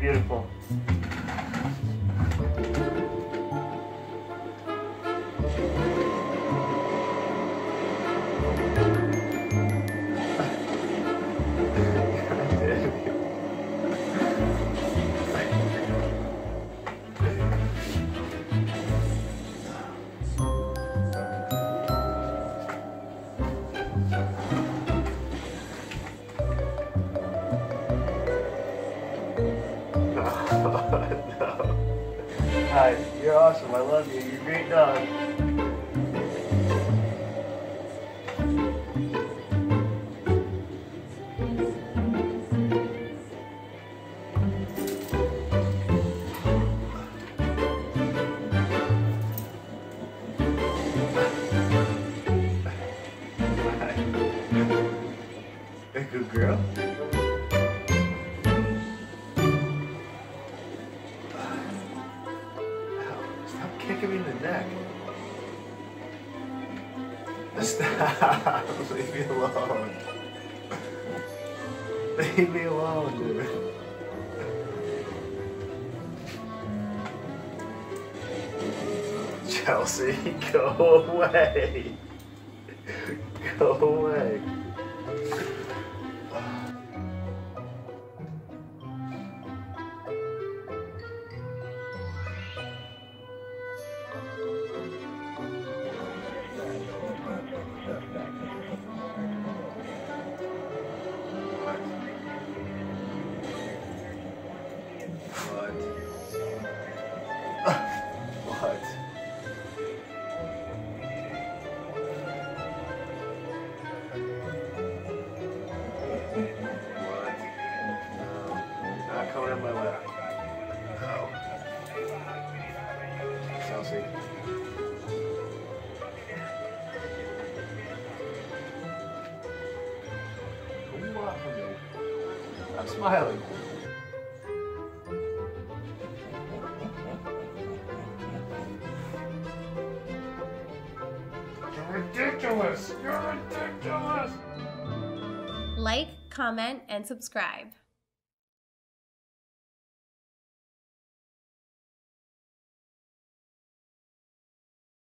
beautiful. No. Hi, you're awesome. I love you. You're a great dog. A good girl. Stop kicking me in the neck. Stop. Leave me alone. Leave me alone, dude. Chelsea, go away. Go away. What? Not coming in my lap. No. Chelsea. What do you want from me? I'm smiling. You're ridiculous! You're ridiculous! Like, comment, and subscribe.